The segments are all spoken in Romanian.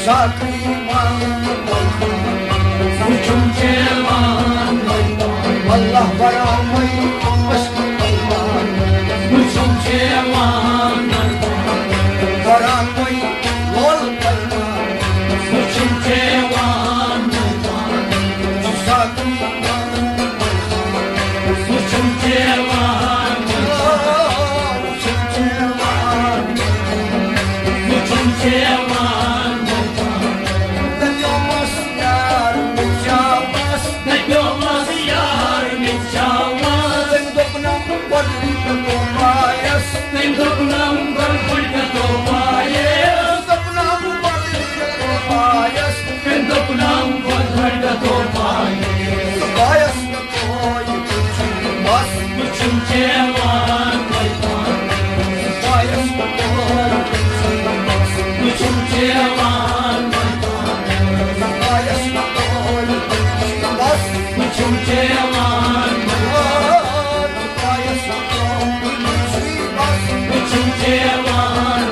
Allah baramayı aşkı Muçum cevan Baramayı ol Muçum cevan Susakı Muçum cevan Muçum cevan Muçum cevan Ne yolmaz yar mecavaz Ne yolmaz yar mecavaz Tendoknam berpulka tobayas Tendoknam berpulka tobayas Tobayas toy bas muçum cevan Tobayas toy muçum cevan Tobayas toy bas muçum cevan Tobayas toy muçum cevan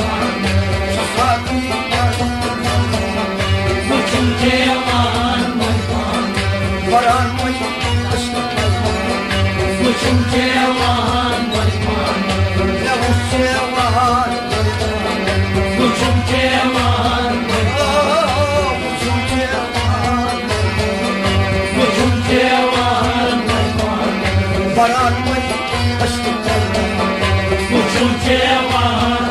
muçum cevan Baramayı aşkı muçum cevan Yavuz cevan muçum cevan muçum cevan muçum cevan Baramayı aşkı muçum cevan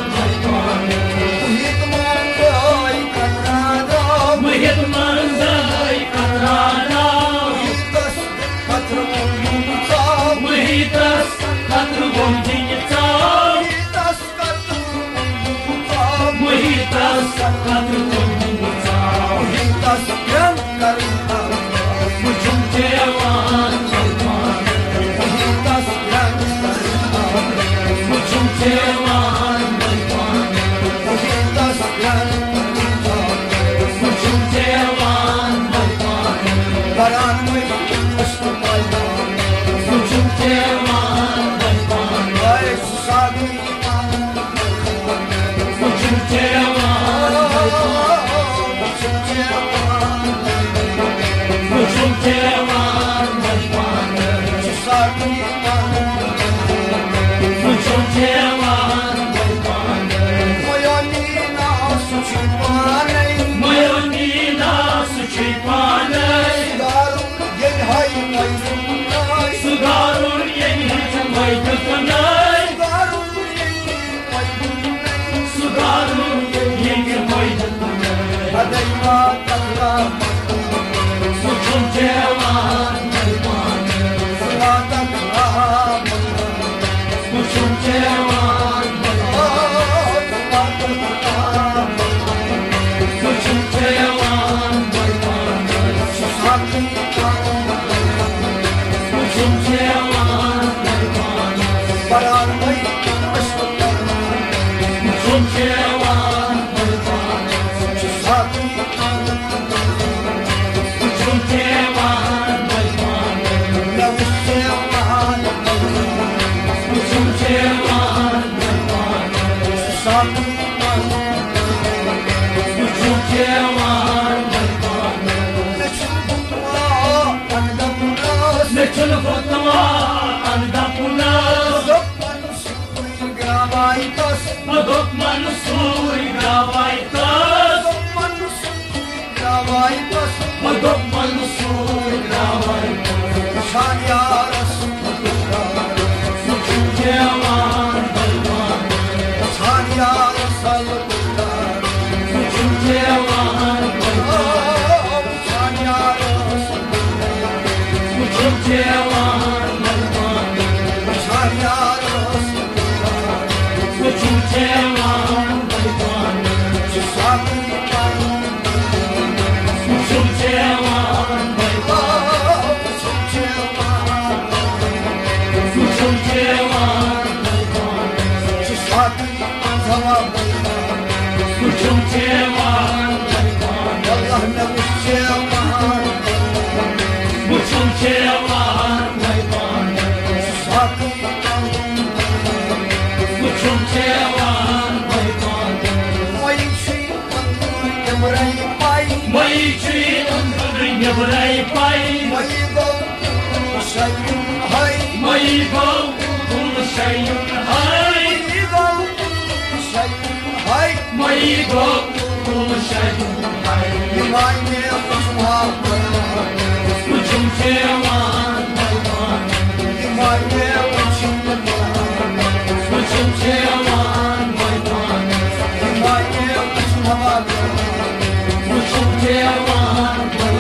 Jibrai pai, mai bau sayun hai, mai bau sayun hai, mai bau sayun hai, mai bau sayun hai. mai ne kuswa Kuchum chewan, mai ne kuswa kuchum chewan, mai ne kuswa kuchum chewan,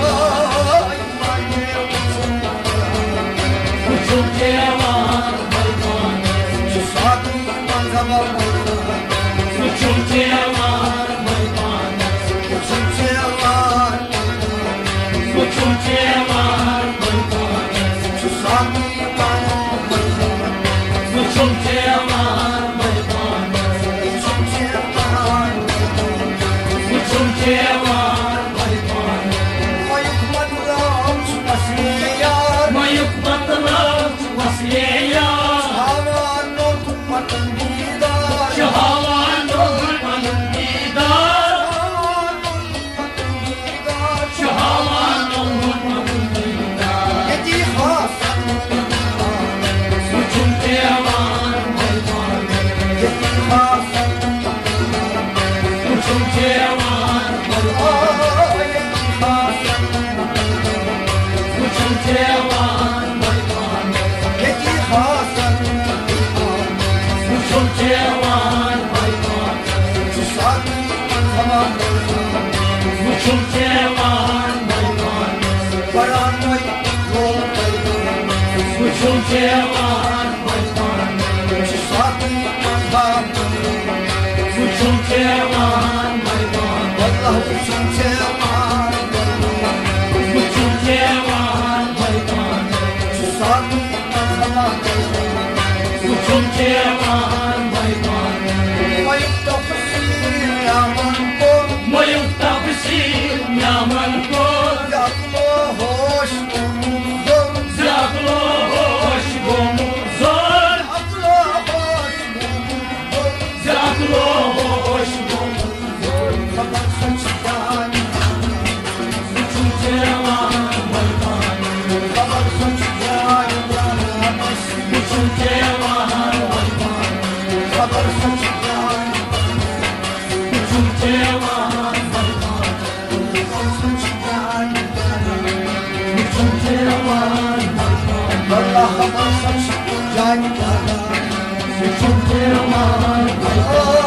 kuchum chewan, satu mazhab kuchum chewan, kuchum chewan, satu kuchum chewan, kuchum chewan, mayuk matlav wasliya, shahawan mandidar, shahawan mandidar. Kuchum chewan, kuchum chewan, kuchum chewan, kuchum chewan, kuchum chewan, kuchum chewan, kuchum chewan, kuchum chewan, kuchum chewan, mayuk tafsir nyaman kod, zaklo hoş gomuzor, zaklo hoş gomuzor. Kuchum chewan, kuchum chewan, kuchum chewan, kuchum chewan, kuchum chewan,